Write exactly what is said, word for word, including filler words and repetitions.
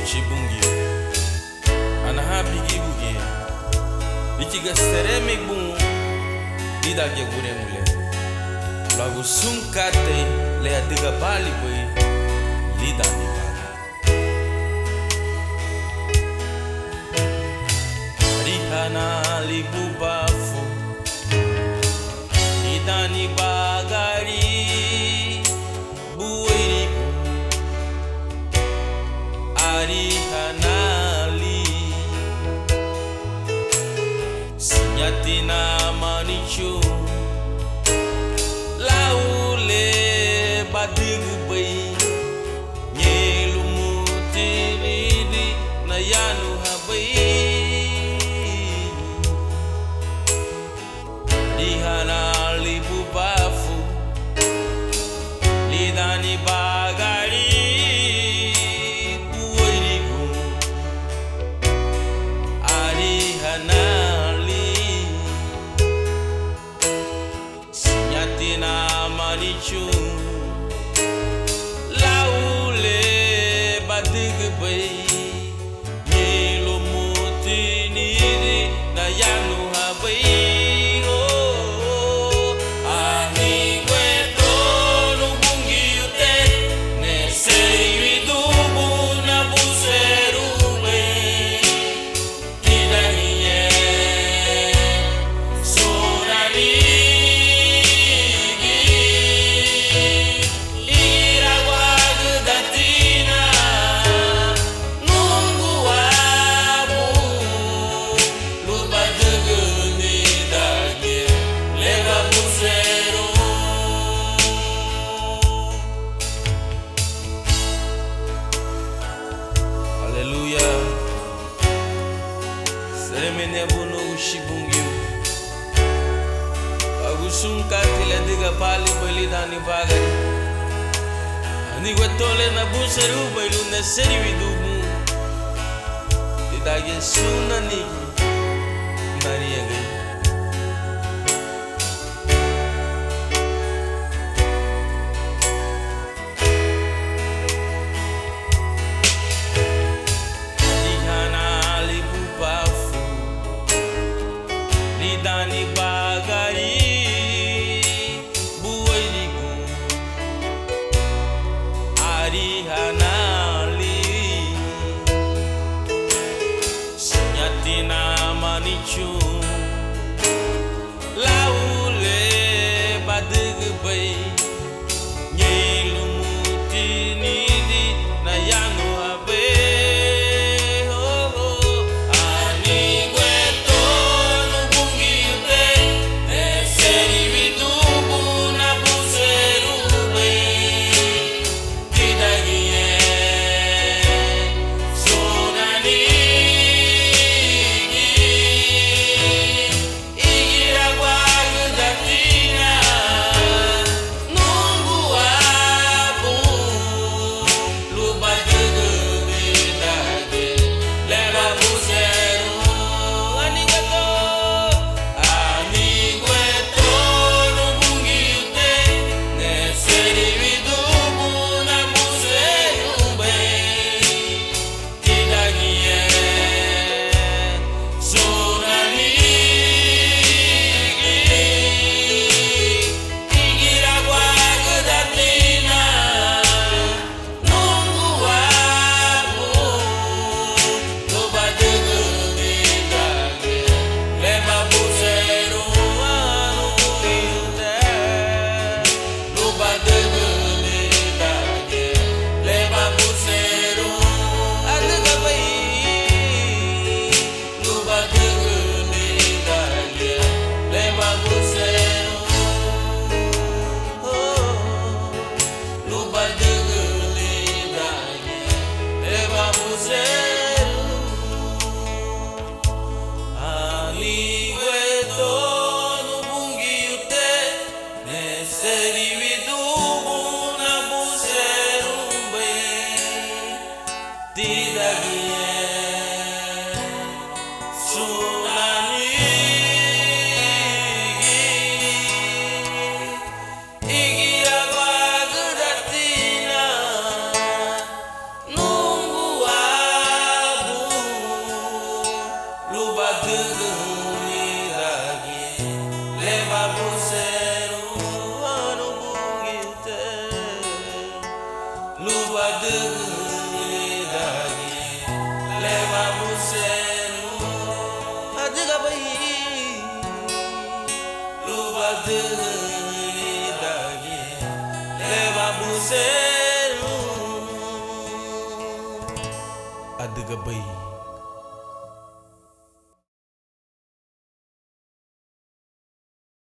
chibungi anaha bigi bugi ikiga sereme bun ida ge gure mule lagu sungkate le adiga bali boy lida ni baga rihana libu bafu lida ni bagari Arihanali Sinyatina manichu Laule badigbai Nyelumu tiridi Nayanu habai Arihanali bubafu Lidani bagari Manichu laule badigbai Nyelo muti niri na yanu habai oh ani kweto nubungi ute ne sewi dubu na buseru be kidaniye sonari Hallelujah. Seremene bunu ushibungiu Agusunka tile diga pali bali dani bagari Ani wetole na buseru bailu ne seri vidumu Tidage sunani Nariya gai Dani bagari buweliku Arihanali Sinyatina manichu laule badigbai Nyelumu tinidi na yanu habe Nunggu dagi leva musenu adiga bay luba dagi leva musenu adiga bay